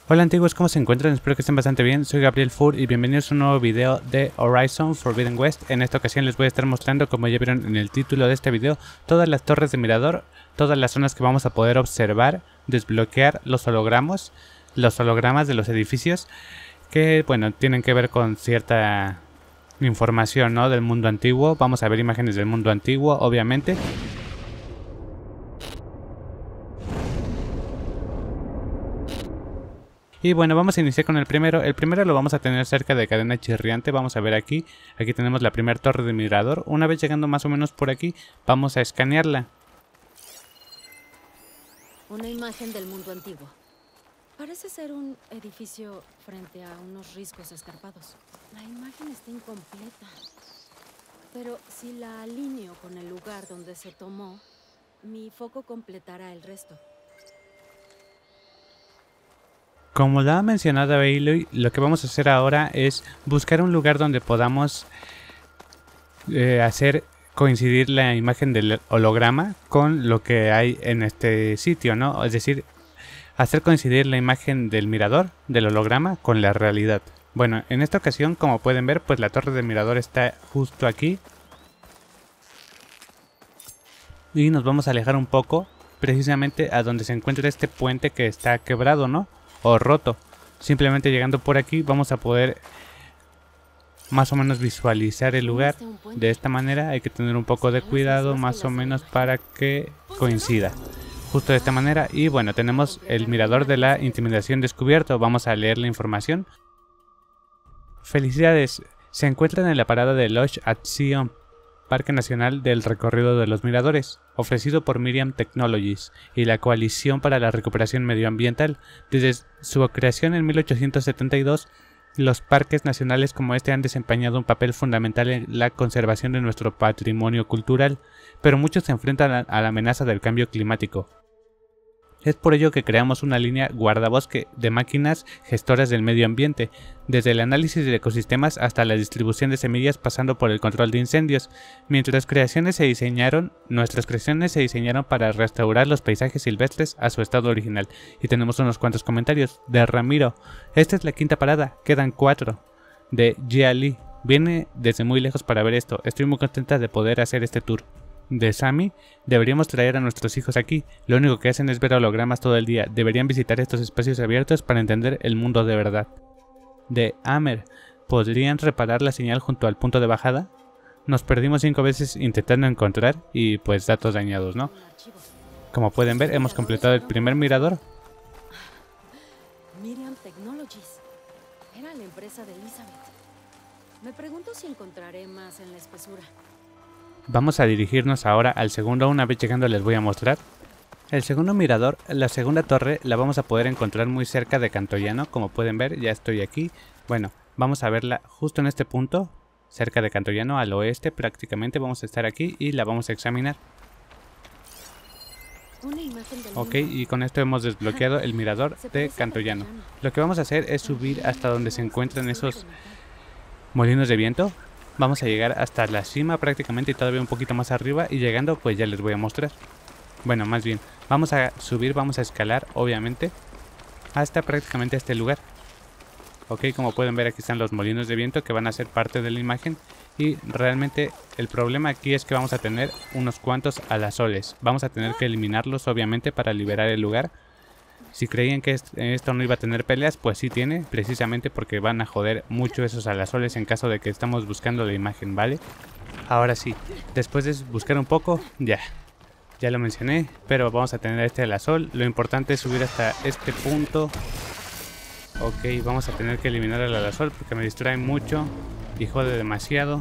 Hola antiguos, ¿cómo se encuentran? Espero que estén bastante bien. Soy Gabriel Fur y bienvenidos a un nuevo video de Horizon Forbidden West. En esta ocasión les voy a estar mostrando, como ya vieron en el título de este video, todas las torres de mirador, todas las zonas que vamos a poder observar, desbloquear los hologramas de los edificios, que bueno, tienen que ver con cierta información, ¿no?, del mundo antiguo. Vamos a ver imágenes del mundo antiguo, obviamente. Y bueno, vamos a iniciar con el primero. El primero lo vamos a tener cerca de Cadena Chirriante. Vamos a ver aquí. Aquí tenemos la primera torre de mirador. Una vez llegando más o menos por aquí, vamos a escanearla. Una imagen del mundo antiguo. Parece ser un edificio frente a unos riscos escarpados. La imagen está incompleta. Pero si la alineo con el lugar donde se tomó, mi foco completará el resto. Como lo ha mencionado Aloy, lo que vamos a hacer ahora es buscar un lugar donde podamos hacer coincidir la imagen del holograma con lo que hay en este sitio, ¿no? Es decir, hacer coincidir la imagen del mirador, del holograma, con la realidad. Bueno, en esta ocasión, como pueden ver, pues la torre del mirador está justo aquí. Y nos vamos a alejar un poco, precisamente a donde se encuentra este puente que está quebrado, ¿no?, o roto. Simplemente llegando por aquí vamos a poder más o menos visualizar el lugar. De esta manera hay que tener un poco de cuidado más o menos para que coincida. Justo de esta manera. Y bueno, tenemos el mirador de la intimidación descubierto. Vamos a leer la información. Felicidades. Se encuentran en la parada de Lodge at Zion, Parque Nacional del Recorrido de los Miradores, ofrecido por Miriam Technologies y la Coalición para la Recuperación Medioambiental. Desde su creación en 1872, los parques nacionales como este han desempeñado un papel fundamental en la conservación de nuestro patrimonio cultural, pero muchos se enfrentan a la amenaza del cambio climático. Es por ello que creamos una línea guardabosque de máquinas gestoras del medio ambiente, desde el análisis de ecosistemas hasta la distribución de semillas pasando por el control de incendios. Nuestras creaciones se diseñaron para restaurar los paisajes silvestres a su estado original. Y tenemos unos cuantos comentarios de Ramiro. Esta es la quinta parada, quedan 4. De Jia Lee. Viene desde muy lejos para ver esto. Estoy muy contenta de poder hacer este tour. De Sammy, deberíamos traer a nuestros hijos aquí. Lo único que hacen es ver hologramas todo el día. Deberían visitar estos espacios abiertos para entender el mundo de verdad. De Amer, ¿podrían reparar la señal junto al punto de bajada? Nos perdimos 5 veces intentando encontrar y pues datos dañados, ¿no? Como pueden ver, hemos completado el primer mirador. Miriam Technologies. Era la empresa de Elizabeth. Me pregunto si encontraré más en la espesura. Vamos a dirigirnos ahora al segundo. Una vez llegando les voy a mostrar. El segundo mirador, la segunda torre, la vamos a poder encontrar muy cerca de Cantoyano. Como pueden ver, ya estoy aquí. Bueno, vamos a verla justo en este punto, cerca de Cantoyano, al oeste prácticamente. Vamos a estar aquí y la vamos a examinar. Ok, y con esto hemos desbloqueado el mirador de Cantoyano. Lo que vamos a hacer es subir hasta donde se encuentran esos molinos de viento. Vamos a llegar hasta la cima prácticamente y todavía un poquito más arriba, y llegando pues ya les voy a mostrar. Bueno, más bien, vamos a subir, vamos a escalar obviamente hasta prácticamente este lugar. Ok, como pueden ver aquí están los molinos de viento que van a ser parte de la imagen, y realmente el problema aquí es que vamos a tener unos cuantos alazoles. Vamos a tener que eliminarlos obviamente para liberar el lugar. Si creían que esto no iba a tener peleas, pues sí tiene, precisamente porque van a joder mucho esos alazoles en caso de que estamos buscando la imagen, ¿vale? Ahora sí, después de buscar un poco, ya lo mencioné, pero vamos a tener este alazol. Lo importante es subir hasta este punto. Ok, vamos a tener que eliminar el alazol porque me distrae mucho y jode demasiado.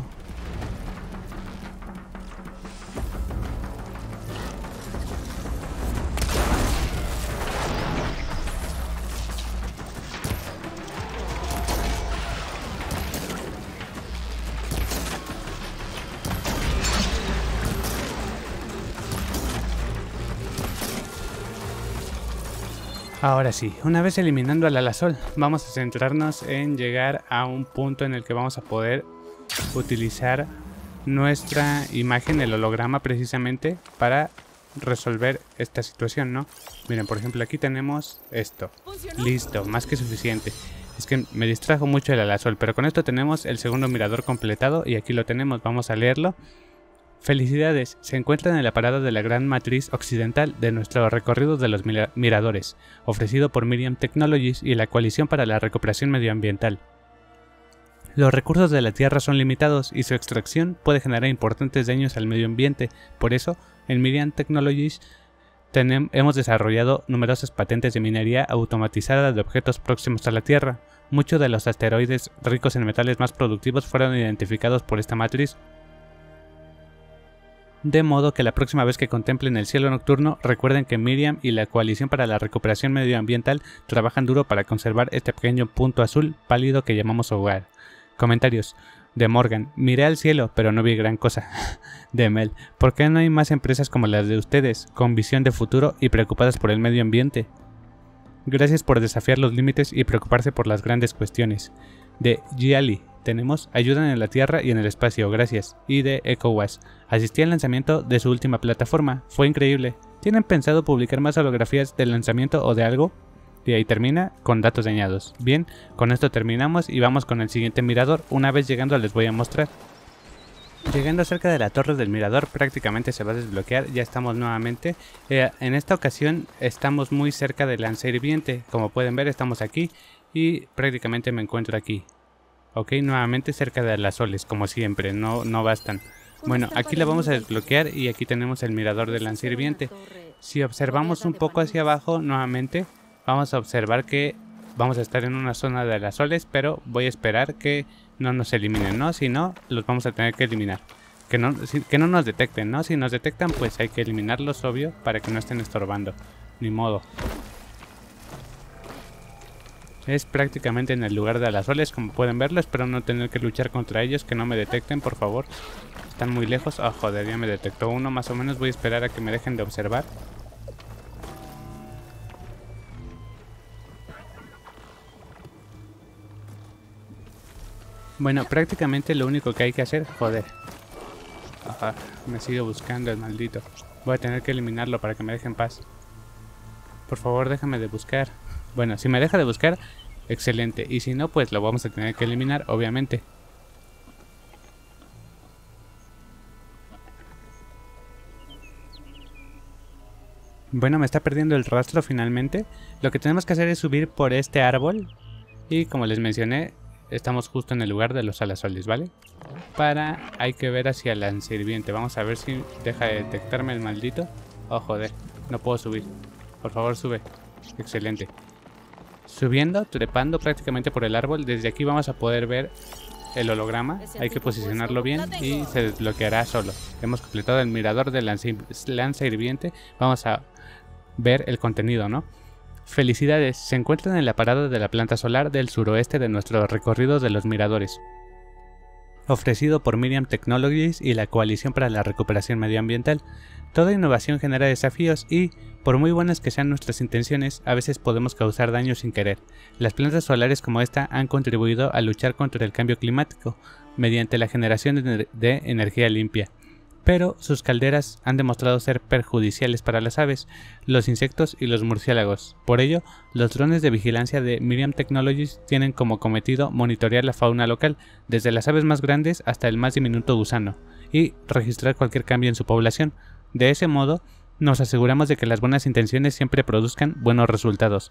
Ahora sí, una vez eliminando al alazol, vamos a centrarnos en llegar a un punto en el que vamos a poder utilizar nuestra imagen, el holograma precisamente, para resolver esta situación, ¿no? Miren, por ejemplo, aquí tenemos esto. Listo, más que suficiente. Es que me distrajo mucho el alasol, pero con esto tenemos el segundo mirador completado y aquí lo tenemos, vamos a leerlo. Felicidades, se encuentran en la parada de la gran matriz occidental de nuestro recorrido de los miradores, ofrecido por Miriam Technologies y la Coalición para la Recuperación Medioambiental. Los recursos de la Tierra son limitados y su extracción puede generar importantes daños al medio ambiente, por eso, en Miriam Technologies hemos desarrollado numerosas patentes de minería automatizada de objetos próximos a la Tierra. Muchos de los asteroides ricos en metales más productivos fueron identificados por esta matriz, de modo que la próxima vez que contemplen el cielo nocturno, recuerden que Miriam y la Coalición para la Recuperación Medioambiental trabajan duro para conservar este pequeño punto azul pálido que llamamos hogar. Comentarios. De Morgan, miré al cielo, pero no vi gran cosa. De Mel, ¿por qué no hay más empresas como las de ustedes, con visión de futuro y preocupadas por el medio ambiente? Gracias por desafiar los límites y preocuparse por las grandes cuestiones. De Giali, tenemos ayudan en la Tierra y en el espacio, gracias. Y de EcoWash, asistí al lanzamiento de su última plataforma, fue increíble. ¿Tienen pensado publicar más holografías del lanzamiento o de algo? Y ahí termina con datos dañados. Bien, con esto terminamos y vamos con el siguiente mirador. Una vez llegando les voy a mostrar. Llegando cerca de la torre del mirador prácticamente se va a desbloquear, ya estamos nuevamente. En esta ocasión estamos muy cerca del lanza hirviente, como pueden ver estamos aquí y prácticamente me encuentro aquí. Ok, nuevamente cerca de las soles, como siempre, no bastan. Bueno, aquí la vamos a desbloquear y aquí tenemos el mirador del lanza hirviente. Si observamos un poco hacia abajo nuevamente, vamos a observar que vamos a estar en una zona de las soles, pero voy a esperar que no nos eliminen, ¿no? Si no, los vamos a tener que eliminar. Que no nos detecten, ¿no? Si nos detectan, pues hay que eliminarlos, obvio, para que no estén estorbando. Ni modo. Es prácticamente en el lugar de las soles, como pueden verlo. Espero no tener que luchar contra ellos, que no me detecten, por favor. Están muy lejos. Oh, joder, ya me detectó uno más o menos. Voy a esperar a que me dejen de observar. Bueno, prácticamente lo único que hay que hacer... Joder. Ajá, me sigue buscando el maldito. Voy a tener que eliminarlo para que me deje en paz. Por favor, déjame de buscar. Bueno, si me deja de buscar, excelente. Y si no, pues lo vamos a tener que eliminar, obviamente. Bueno, me está perdiendo el rastro finalmente. Lo que tenemos que hacer es subir por este árbol. Y como les mencioné, estamos justo en el lugar de los alasoles, ¿vale? Hay que ver hacia el lancirviente. Vamos a ver si deja de detectarme el maldito. Oh, joder, no puedo subir. Por favor, sube. Excelente. Subiendo, trepando prácticamente por el árbol. Desde aquí vamos a poder ver el holograma. Hay que posicionarlo bien y se desbloqueará solo. Hemos completado el mirador del lanza hirviente. Vamos a ver el contenido, ¿no? Felicidades, se encuentran en la parada de la planta solar del suroeste de nuestro recorrido de los miradores, ofrecido por Miriam Technologies y la Coalición para la Recuperación Medioambiental. Toda innovación genera desafíos y, por muy buenas que sean nuestras intenciones, a veces podemos causar daño sin querer. Las plantas solares como esta han contribuido a luchar contra el cambio climático mediante la generación de energía limpia. Pero sus calderas han demostrado ser perjudiciales para las aves, los insectos y los murciélagos. Por ello, los drones de vigilancia de Miriam Technologies tienen como cometido monitorear la fauna local, desde las aves más grandes hasta el más diminuto gusano, y registrar cualquier cambio en su población. De ese modo, nos aseguramos de que las buenas intenciones siempre produzcan buenos resultados.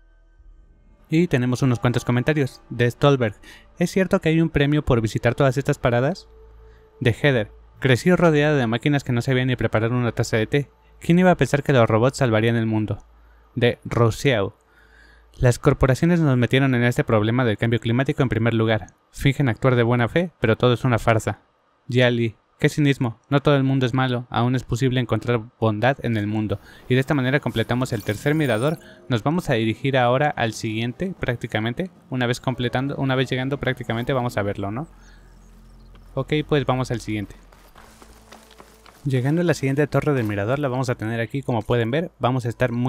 Y tenemos unos cuantos comentarios. De Stolberg, ¿es cierto que hay un premio por visitar todas estas paradas? De Heather, crecí rodeada de máquinas que no sabían ni preparar una taza de té. ¿Quién iba a pensar que los robots salvarían el mundo? De Rousseau, las corporaciones nos metieron en este problema del cambio climático en primer lugar. Fingen actuar de buena fe, pero todo es una farsa. Yali, qué cinismo, no todo el mundo es malo, aún es posible encontrar bondad en el mundo. Y de esta manera completamos el tercer mirador. Nos vamos a dirigir ahora al siguiente, prácticamente. Una vez llegando prácticamente vamos a verlo, ¿no? Ok, pues vamos al siguiente. Llegando a la siguiente torre del mirador, la vamos a tener aquí, como pueden ver. Vamos a estar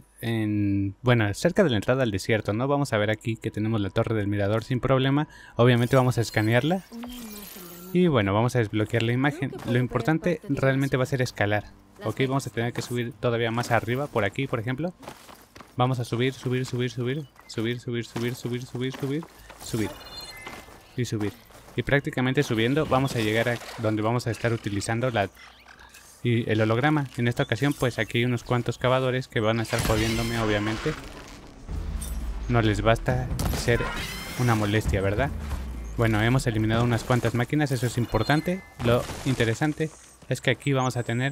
cerca de la entrada al desierto, ¿no? Vamos a ver aquí que tenemos la torre del mirador sin problema. Obviamente vamos a escanearla. Y bueno, vamos a desbloquear la imagen. Lo importante realmente va a ser escalar. Ok, vamos a tener que subir todavía más arriba, por aquí, por ejemplo. Vamos a subir. Y subir. Y prácticamente subiendo vamos a llegar a donde vamos a estar utilizando el holograma. En esta ocasión pues aquí hay unos cuantos cavadores que van a estar jodiéndome, obviamente. No les basta ser una molestia, ¿verdad? Bueno, hemos eliminado unas cuantas máquinas, eso es importante. Lo interesante es que aquí vamos a tener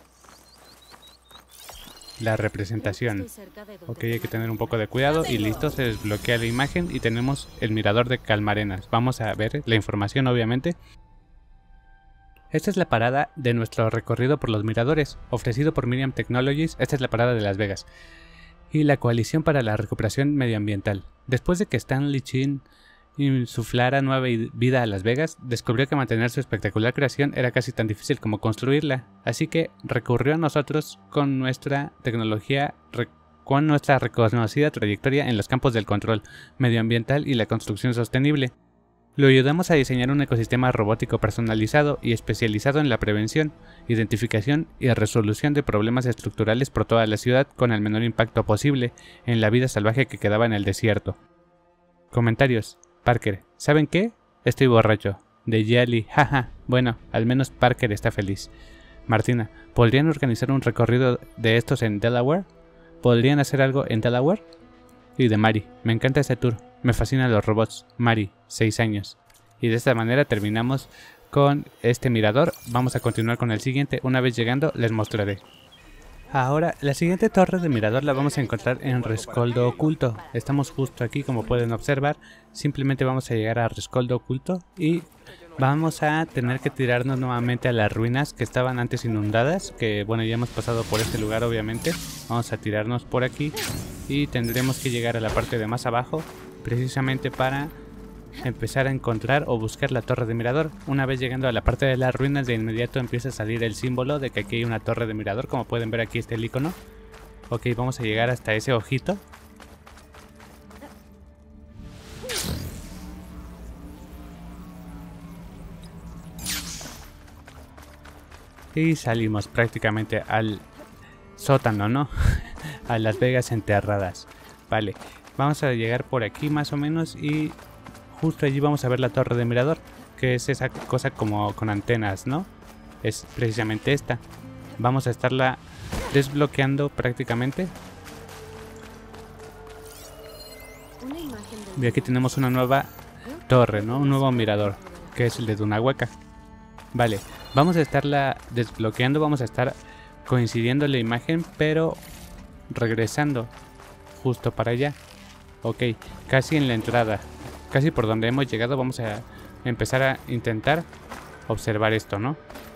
la representación. Ok, hay que tener un poco de cuidado y listo, se desbloquea la imagen y tenemos el mirador de Calmarenas. Vamos a ver la información, obviamente. Esta es la parada de nuestro recorrido por los miradores, ofrecido por Miriam Technologies. Esta es la parada de Las Vegas y la Coalición para la Recuperación Medioambiental. Después de que Stanley Chin insuflara nueva vida a Las Vegas, descubrió que mantener su espectacular creación era casi tan difícil como construirla, así que recurrió a nosotros con nuestra tecnología, con nuestra reconocida trayectoria en los campos del control medioambiental y la construcción sostenible. Lo ayudamos a diseñar un ecosistema robótico personalizado y especializado en la prevención, identificación y resolución de problemas estructurales por toda la ciudad con el menor impacto posible en la vida salvaje que quedaba en el desierto. Comentarios. Parker, ¿saben qué? Estoy borracho. De Yali, jaja. Bueno, al menos Parker está feliz. Martina, ¿podrían organizar un recorrido de estos en Delaware? ¿Podrían hacer algo en Delaware? Y de Mari, me encanta ese tour. Me fascinan los robots. Mari, 6 años. Y de esta manera terminamos con este mirador. Vamos a continuar con el siguiente. Una vez llegando les mostraré. Ahora, la siguiente torre de mirador la vamos a encontrar en Rescoldo Oculto. Estamos justo aquí, como pueden observar. Simplemente vamos a llegar a Rescoldo Oculto y vamos a tener que tirarnos nuevamente a las ruinas que estaban antes inundadas. Que bueno, ya hemos pasado por este lugar, obviamente. Vamos a tirarnos por aquí y tendremos que llegar a la parte de más abajo, precisamente para empezar a encontrar o buscar la torre de mirador. Una vez llegando a la parte de las ruinas, de inmediato empieza a salir el símbolo de que aquí hay una torre de mirador. Como pueden ver, aquí está el icono. Ok, vamos a llegar hasta ese ojito. Y salimos prácticamente al sótano, ¿no? A Las Vegas enterradas. Vale, vamos a llegar por aquí más o menos y justo allí vamos a ver la torre de mirador, que es esa cosa como con antenas, ¿no? Es precisamente esta. Vamos a estarla desbloqueando prácticamente. Y aquí tenemos una nueva torre, ¿no? Un nuevo mirador, que es el de Dunahueca. Vale, vamos a estarla desbloqueando, vamos a estar coincidiendo la imagen, pero regresando justo para allá. Ok, casi en la entrada. Casi por donde hemos llegado. Vamos a empezar a intentar observar esto, ¿no?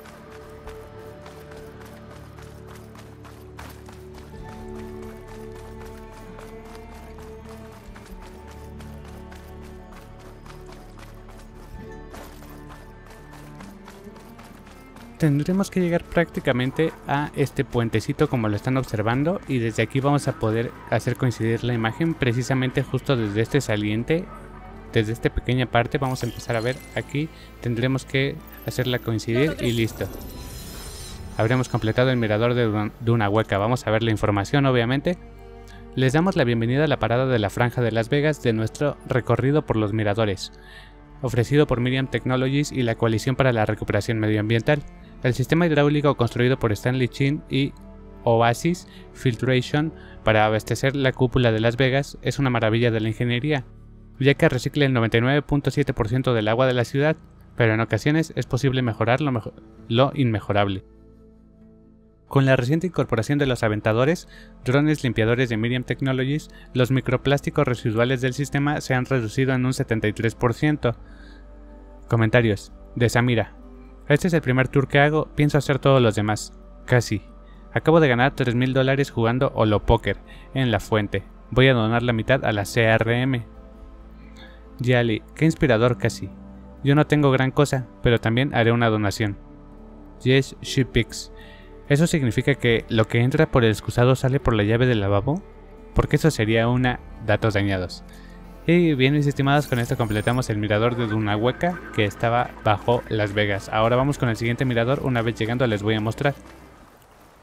Tendremos que llegar prácticamente a este puentecito como lo están observando, y desde aquí vamos a poder hacer coincidir la imagen precisamente justo desde este saliente. Desde esta pequeña parte vamos a empezar a ver aquí, tendremos que hacerla coincidir y listo. Habremos completado el mirador de Dunahueca. Vamos a ver la información, obviamente. Les damos la bienvenida a la parada de la Franja de Las Vegas de nuestro recorrido por los miradores, ofrecido por Miriam Technologies y la Coalición para la Recuperación Medioambiental. El sistema hidráulico construido por Stanley Chin y Oasis Filtration para abastecer la cúpula de Las Vegas es una maravilla de la ingeniería, ya que recicla el 99.7% del agua de la ciudad, pero en ocasiones es posible mejorar lo inmejorable. Con la reciente incorporación de los aventadores, drones limpiadores de Miriam Technologies, los microplásticos residuales del sistema se han reducido en un 73%. Comentarios de Samira. Este es el primer tour que hago, pienso hacer todos los demás. Casi. Acabo de ganar $3,000 jugando Holopoker en La Fuente. Voy a donar la mitad a la CRM. Yali, qué inspirador Casi. Yo no tengo gran cosa, pero también haré una donación. Yes, she picks. ¿Eso significa que lo que entra por el excusado sale por la llave del lavabo? Porque eso sería una... datos dañados. Y bien, mis estimados, con esto completamos el mirador de Dunahueca, que estaba bajo Las Vegas. Ahora vamos con el siguiente mirador. Una vez llegando les voy a mostrar.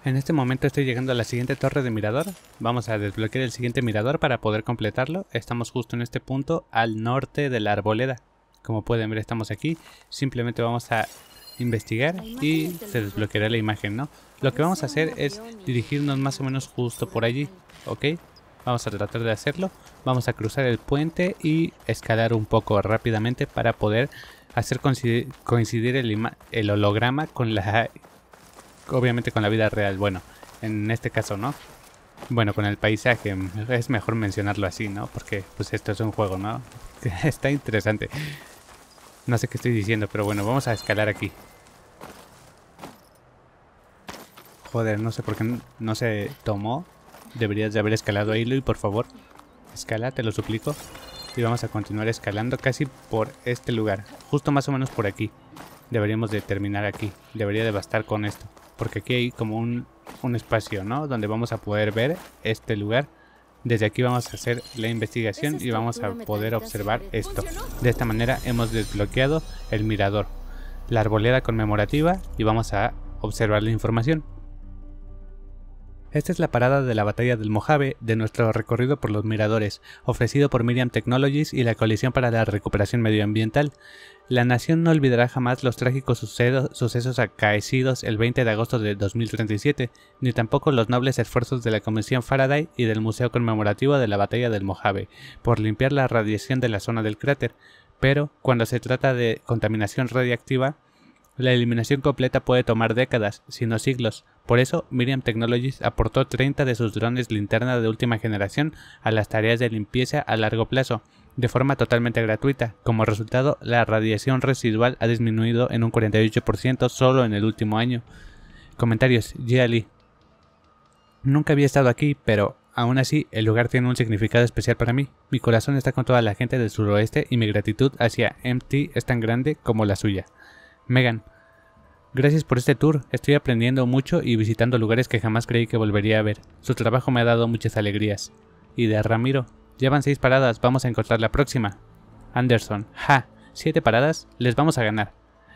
En este momento estoy llegando a la siguiente torre de mirador. Vamos a desbloquear el siguiente mirador para poder completarlo. Estamos justo en este punto al norte de la arboleda. Como pueden ver, estamos aquí. Simplemente vamos a investigar y se desbloqueará la imagen, ¿no? Lo que vamos a hacer es dirigirnos más o menos justo por allí, ¿ok? Vamos a tratar de hacerlo. Vamos a cruzar el puente y escalar un poco rápidamente para poder hacer coincidir el holograma con obviamente con la vida real. Bueno, en este caso no. Bueno, con el paisaje es mejor mencionarlo así, ¿no? Porque pues esto es un juego, ¿no? Está interesante. No sé qué estoy diciendo, pero bueno, vamos a escalar aquí. Joder, no sé por qué no se tomó. Deberías de haber escalado ahí, Luis, por favor. Escala, te lo suplico. Y vamos a continuar escalando casi por este lugar. Justo más o menos por aquí. Deberíamos de terminar aquí. Debería de bastar con esto. Porque aquí hay como un espacio, ¿no? Donde vamos a poder ver este lugar. Desde aquí vamos a hacer la investigación y vamos a poder observar esto. De esta manera hemos desbloqueado el mirador, la arboleda conmemorativa y vamos a observar la información. Esta es la parada de la batalla del Mojave de nuestro recorrido por los miradores, ofrecido por Miriam Technologies y la Coalición para la Recuperación Medioambiental. La nación no olvidará jamás los trágicos sucesos acaecidos el 20 de agosto de 2037, ni tampoco los nobles esfuerzos de la Comisión Faraday y del Museo Conmemorativo de la Batalla del Mojave, por limpiar la radiación de la zona del cráter. Pero, cuando se trata de contaminación radiactiva, la eliminación completa puede tomar décadas, si no siglos. Por eso, Miriam Technologies aportó 30 de sus drones linterna de última generación a las tareas de limpieza a largo plazo, de forma totalmente gratuita. Como resultado, la radiación residual ha disminuido en un 48% solo en el último año. Comentarios: Jiali. Nunca había estado aquí, pero aún así el lugar tiene un significado especial para mí. Mi corazón está con toda la gente del suroeste y mi gratitud hacia MT es tan grande como la suya. Megan. Gracias por este tour, estoy aprendiendo mucho y visitando lugares que jamás creí que volvería a ver. Su trabajo me ha dado muchas alegrías. Y de Ramiro, llevan 6 paradas, vamos a encontrar la próxima. Anderson, 7 paradas, les vamos a ganar.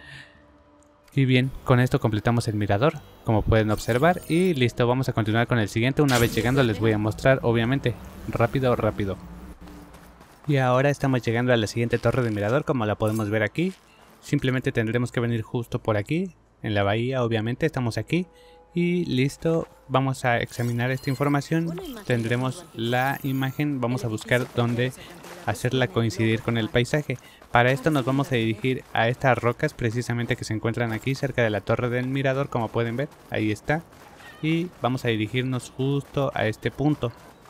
Y bien, con esto completamos el mirador, como pueden observar, y listo, vamos a continuar con el siguiente. Una vez llegando les voy a mostrar, obviamente, rápido. Y ahora estamos llegando a la siguiente torre de mirador, como la podemos ver aquí. Simplemente tendremos que venir justo por aquí, en la bahía, obviamente, estamos aquí. Y listo, vamos a examinar esta información, tendremos la imagen, vamos a buscar dónde hacerla coincidir con el paisaje. Para esto nos vamos a dirigir a estas rocas precisamente que se encuentran aquí cerca de la torre del mirador, como pueden ver, ahí está. Y vamos a dirigirnos justo a este punto.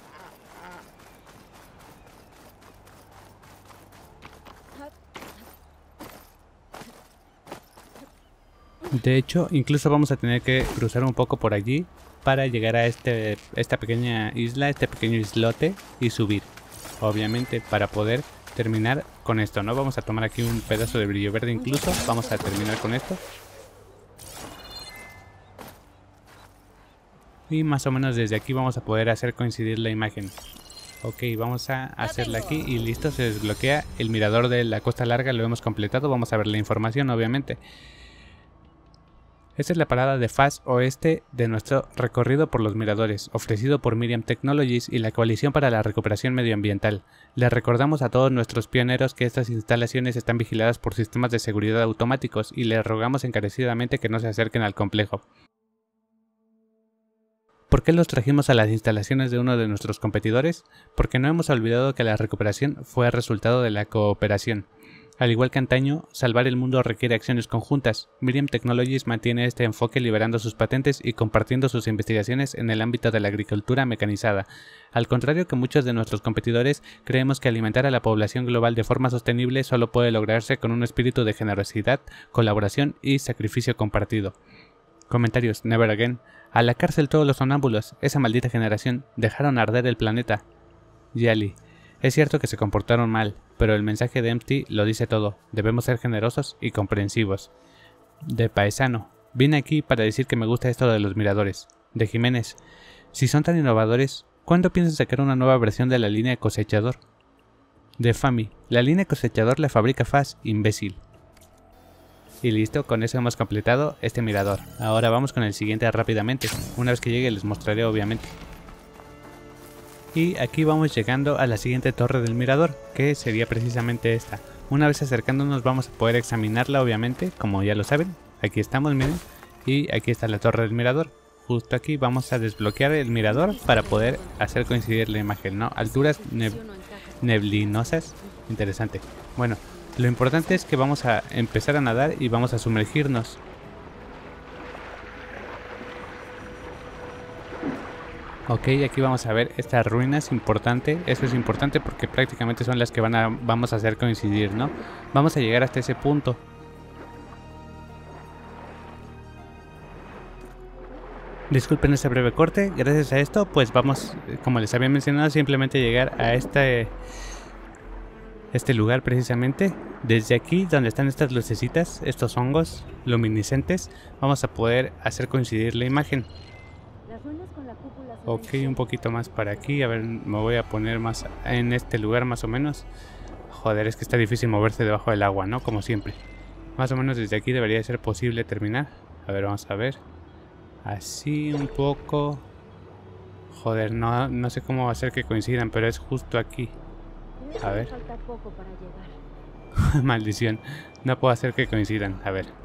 De hecho, incluso vamos a tener que cruzar un poco por allí para llegar a esta pequeña isla, este pequeño islote y subir. Obviamente para poder terminar con esto, ¿no? Vamos a tomar aquí un pedazo de brillo verde incluso. Vamos a terminar con esto. Y más o menos desde aquí vamos a poder hacer coincidir la imagen. Ok, vamos a hacerla aquí y listo, se desbloquea el mirador de la Costa Larga, lo hemos completado. Vamos a ver la información, obviamente. Esta es la parada de faz oeste de nuestro recorrido por los miradores, ofrecido por Miriam Technologies y la Coalición para la Recuperación Medioambiental. Les recordamos a todos nuestros pioneros que estas instalaciones están vigiladas por sistemas de seguridad automáticos y les rogamos encarecidamente que no se acerquen al complejo. ¿Por qué los trajimos a las instalaciones de uno de nuestros competidores? Porque no hemos olvidado que la recuperación fue el resultado de la cooperación. Al igual que antaño, salvar el mundo requiere acciones conjuntas. Miriam Technologies mantiene este enfoque liberando sus patentes y compartiendo sus investigaciones en el ámbito de la agricultura mecanizada. Al contrario que muchos de nuestros competidores, creemos que alimentar a la población global de forma sostenible solo puede lograrse con un espíritu de generosidad, colaboración y sacrificio compartido. Comentarios: Never Again. A la cárcel todos los sonámbulos, esa maldita generación, dejaron arder el planeta. Yali. Es cierto que se comportaron mal, pero el mensaje de Empty lo dice todo. Debemos ser generosos y comprensivos. De Paesano. Vine aquí para decir que me gusta esto de los miradores. De Jiménez. Si son tan innovadores, ¿cuándo piensan sacar una nueva versión de la línea cosechador? De Fami. La línea cosechador la fabrica Faz, imbécil. Y listo, con eso hemos completado este mirador. Ahora vamos con el siguiente rápidamente. Una vez que llegue les mostraré obviamente. Y aquí vamos llegando a la siguiente torre del mirador, que sería precisamente esta. Una vez acercándonos vamos a poder examinarla obviamente, como ya lo saben. Aquí estamos, miren. Y aquí está la torre del mirador. Justo aquí vamos a desbloquear el mirador para poder hacer coincidir la imagen, ¿no? Alturas neblinosas. Interesante. Bueno, lo importante es que vamos a empezar a nadar y vamos a sumergirnos. Ok, aquí vamos a ver estas ruinas, importante. Eso es importante porque prácticamente son las que vamos a hacer coincidir, ¿no? Vamos a llegar hasta ese punto. Disculpen este breve corte, gracias a esto pues vamos, como les había mencionado, simplemente llegar a este lugar precisamente. Desde aquí donde están estas lucecitas, estos hongos luminiscentes, vamos a poder hacer coincidir la imagen. Ok, un poquito más para aquí, a ver, me voy a poner más en este lugar más o menos. Joder, es que está difícil moverse debajo del agua, ¿no? Como siempre. Más o menos desde aquí debería ser posible terminar. A ver, vamos a ver. Así un poco. Joder, no sé cómo hacer que coincidan, pero es justo aquí. A ver. Maldición. No puedo hacer que coincidan. A ver.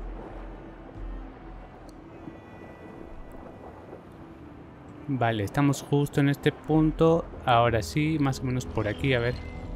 Vale, estamos justo en este punto. Ahora sí, más o menos por aquí, a ver.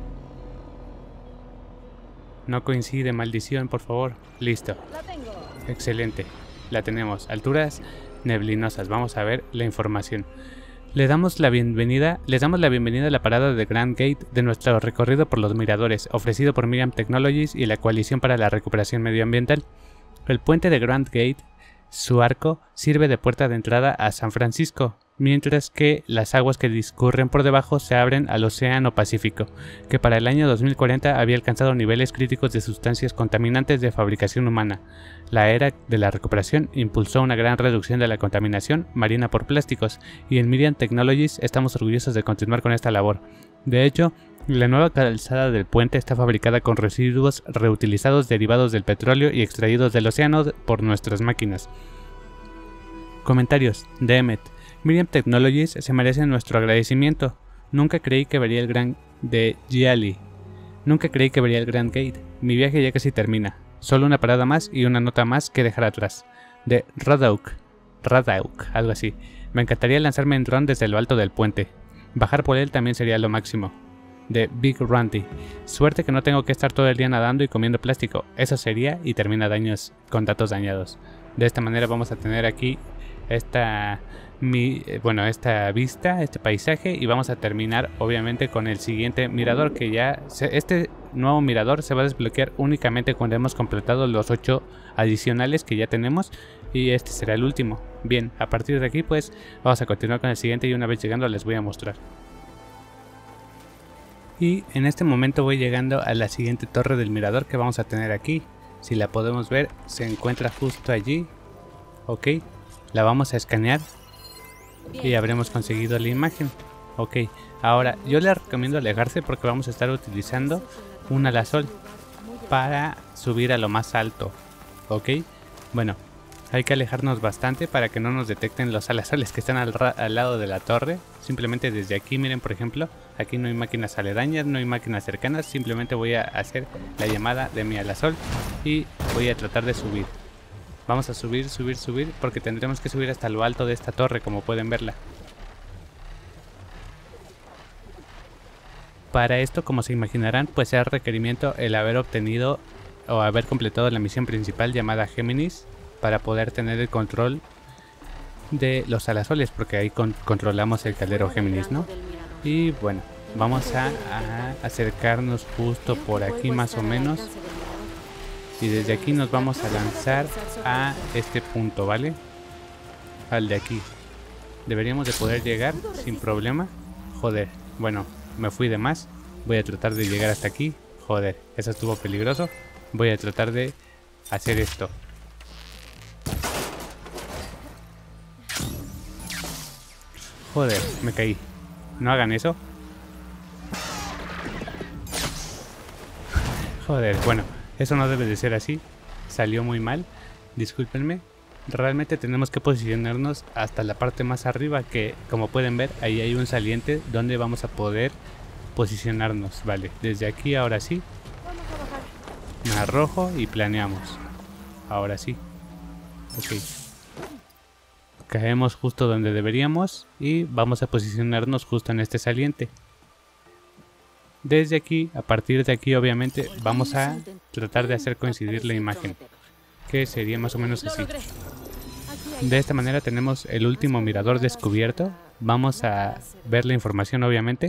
No coincide, maldición, por favor. Listo. Excelente. La tenemos. Alturas neblinosas. Vamos a ver la información. Les damos la bienvenida a la parada de Grand Gate de nuestro recorrido por los miradores, ofrecido por Miriam Technologies y la Coalición para la Recuperación Medioambiental. El puente de Grand Gate, su arco, sirve de puerta de entrada a San Francisco, mientras que las aguas que discurren por debajo se abren al Océano Pacífico, que para el año 2040 había alcanzado niveles críticos de sustancias contaminantes de fabricación humana. La era de la recuperación impulsó una gran reducción de la contaminación marina por plásticos, y en Miriam Technologies estamos orgullosos de continuar con esta labor. De hecho, la nueva calzada del puente está fabricada con residuos reutilizados derivados del petróleo y extraídos del océano por nuestras máquinas. Comentarios de Emmet. Miriam Technologies se merece nuestro agradecimiento. Nunca creí que vería el Grand de Giali. Nunca creí que vería el Grand Gate. Mi viaje ya casi termina. Solo una parada más y una nota más que dejar atrás. De Radauk, algo así. Me encantaría lanzarme en dron desde lo alto del puente. Bajar por él también sería lo máximo. De Big Randy. Suerte que no tengo que estar todo el día nadando y comiendo plástico. Eso sería y termina con datos dañados. De esta manera vamos a tener aquí esta vista, este paisaje, y vamos a terminar obviamente con el siguiente mirador, que este nuevo mirador se va a desbloquear únicamente cuando hemos completado los 8 adicionales que ya tenemos, y este será el último. Bien, a partir de aquí pues vamos a continuar con el siguiente y una vez llegando les voy a mostrar. Y en este momento voy llegando a la siguiente torre del mirador que vamos a tener aquí. Si la podemos ver, se encuentra justo allí. Ok, la vamos a escanear y habremos conseguido la imagen. Ok, ahora yo les recomiendo alejarse porque vamos a estar utilizando un alasol para subir a lo más alto. Ok, bueno, hay que alejarnos bastante para que no nos detecten los alasoles que están al lado de la torre. Simplemente desde aquí, miren, por ejemplo, aquí no hay máquinas aledañas, no hay máquinas cercanas. Simplemente voy a hacer la llamada de mi alasol y voy a tratar de subir. Vamos a subir, porque tendremos que subir hasta lo alto de esta torre, como pueden verla. Para esto, como se imaginarán, pues será requerimiento el haber obtenido o haber completado la misión principal llamada Géminis, para poder tener el control de los alasoles, porque ahí controlamos el caldero Géminis, ¿no? Y bueno, vamos a acercarnos justo por aquí más o menos. Y desde aquí nos vamos a lanzar a este punto, ¿vale? Al de aquí. Deberíamos de poder llegar sin problema. Joder, bueno, me fui de más. Voy a tratar de llegar hasta aquí. Joder, eso estuvo peligroso. Voy a tratar de hacer esto. Joder, me caí. No hagan eso. Joder, bueno, eso no debe de ser así. salió muy mal, discúlpenme. Realmente tenemos que posicionarnos hasta la parte más arriba, que como pueden ver ahí hay un saliente donde vamos a poder posicionarnos. Vale, desde aquí ahora sí me arrojo y planeamos. Ahora sí. Ok. Caemos justo donde deberíamos y vamos a posicionarnos justo en este saliente. Desde aquí, a partir de aquí obviamente vamos a tratar de hacer coincidir la imagen, que sería más o menos así. De esta manera tenemos el último mirador descubierto. Vamos a ver la información obviamente.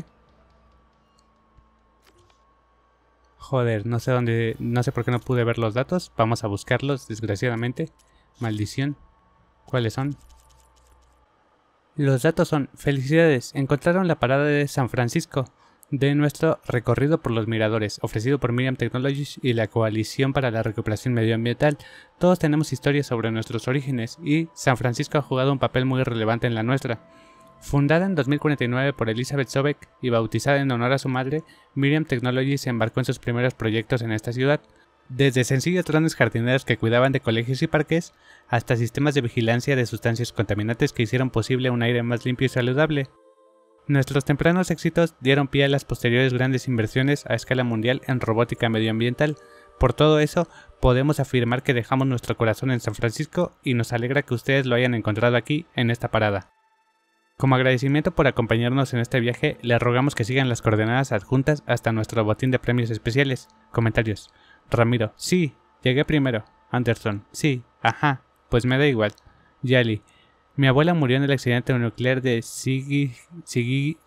Joder, no sé por qué no pude ver los datos. Vamos a buscarlos, desgraciadamente. Maldición. ¿Cuáles son? Los datos son: felicidades, encontraron la parada de San Francisco de nuestro recorrido por los miradores, ofrecido por Miriam Technologies y la Coalición para la Recuperación Medioambiental. Todos tenemos historias sobre nuestros orígenes y San Francisco ha jugado un papel muy relevante en la nuestra. Fundada en 2049 por Elizabeth Sobeck y bautizada en honor a su madre, Miriam Technologies se embarcó en sus primeros proyectos en esta ciudad. Desde sencillos drones jardineros que cuidaban de colegios y parques, hasta sistemas de vigilancia de sustancias contaminantes que hicieron posible un aire más limpio y saludable. Nuestros tempranos éxitos dieron pie a las posteriores grandes inversiones a escala mundial en robótica medioambiental. Por todo eso, podemos afirmar que dejamos nuestro corazón en San Francisco y nos alegra que ustedes lo hayan encontrado aquí, en esta parada. Como agradecimiento por acompañarnos en este viaje, les rogamos que sigan las coordenadas adjuntas hasta nuestro botín de premios especiales. Comentarios: Ramiro: sí, llegué primero. Anderson: sí, ajá, pues me da igual. Yali: mi abuela murió en el accidente nuclear de Sigi.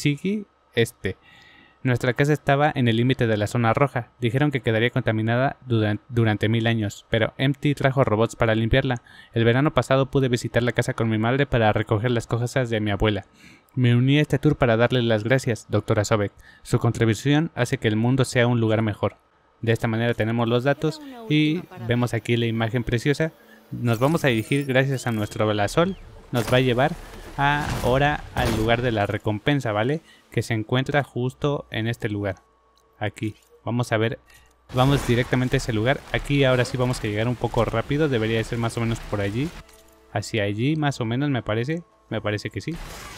Nuestra casa estaba en el límite de la zona roja. Dijeron que quedaría contaminada durante 1000 años, pero MT trajo robots para limpiarla. El verano pasado pude visitar la casa con mi madre para recoger las cosas de mi abuela. Me uní a este tour para darle las gracias, doctora Sobeck. Su contribución hace que el mundo sea un lugar mejor. De esta manera tenemos los datos y vemos aquí la imagen preciosa. Nos vamos a dirigir gracias a nuestro velasol. Nos va a llevar ahora al lugar de la recompensa, ¿vale? Que se encuentra justo en este lugar. Aquí. Vamos a ver. Vamos directamente a ese lugar. Aquí ahora sí vamos a llegar un poco rápido. Debería ser más o menos por allí. Hacia allí más o menos me parece. Me parece que sí.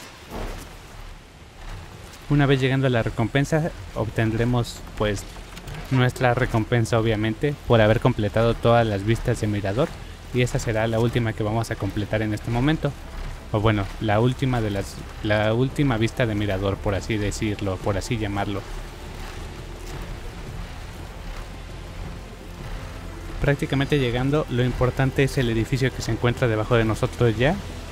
Una vez llegando a la recompensa obtendremos pues nuestra recompensa obviamente por haber completado todas las vistas de mirador. Y esa será la última que vamos a completar en este momento. O bueno, la última vista de mirador, por así decirlo, por así llamarlo. Prácticamente llegando, lo importante es el edificio que se encuentra debajo de nosotros ya.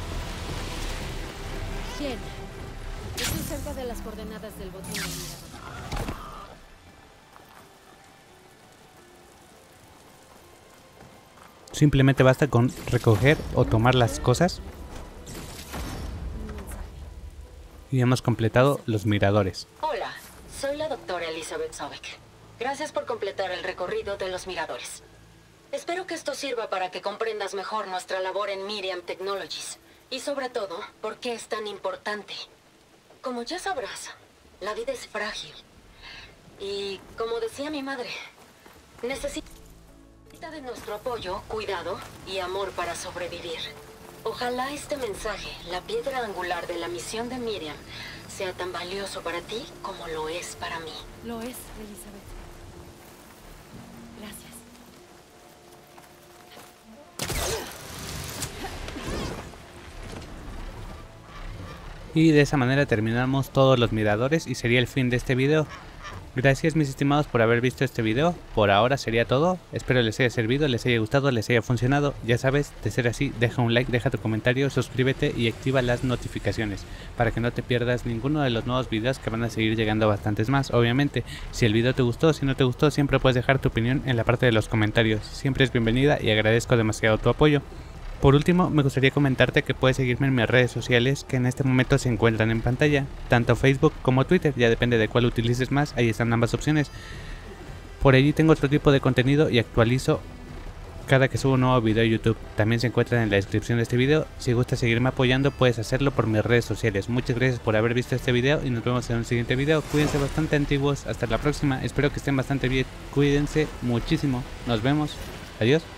Bien, estoy cerca de las coordenadas del botín del mirador. Simplemente basta con recoger o tomar las cosas. Y hemos completado los miradores. Hola, soy la doctora Elizabeth Sobeck. Gracias por completar el recorrido de los miradores. Espero que esto sirva para que comprendas mejor nuestra labor en Miriam Technologies. Y sobre todo, por qué es tan importante. Como ya sabrás, la vida es frágil. Y como decía mi madre, necesita de nuestro apoyo, cuidado y amor para sobrevivir. Ojalá este mensaje, la piedra angular de la misión de Miriam, sea tan valioso para ti como lo es para mí. Lo es, Elizabeth. Gracias. Y de esa manera terminamos todos los miradores y sería el fin de este video. Gracias mis estimados por haber visto este video. Por ahora sería todo. Espero les haya servido, les haya gustado, les haya funcionado. Ya sabes, de ser así, deja un like, deja tu comentario, suscríbete y activa las notificaciones para que no te pierdas ninguno de los nuevos videos que van a seguir llegando bastantes más. Obviamente, si el video te gustó, si no te gustó, siempre puedes dejar tu opinión en la parte de los comentarios. Siempre es bienvenida y agradezco demasiado tu apoyo. Por último, me gustaría comentarte que puedes seguirme en mis redes sociales que en este momento se encuentran en pantalla, tanto Facebook como Twitter, ya depende de cuál utilices más, ahí están ambas opciones. Por allí tengo otro tipo de contenido y actualizo cada que subo un nuevo video a YouTube. También se encuentran en la descripción de este video. Si gustas seguirme apoyando, puedes hacerlo por mis redes sociales. Muchas gracias por haber visto este video y nos vemos en un siguiente video. Cuídense bastante antiguos, hasta la próxima, espero que estén bastante bien, cuídense muchísimo, nos vemos, adiós.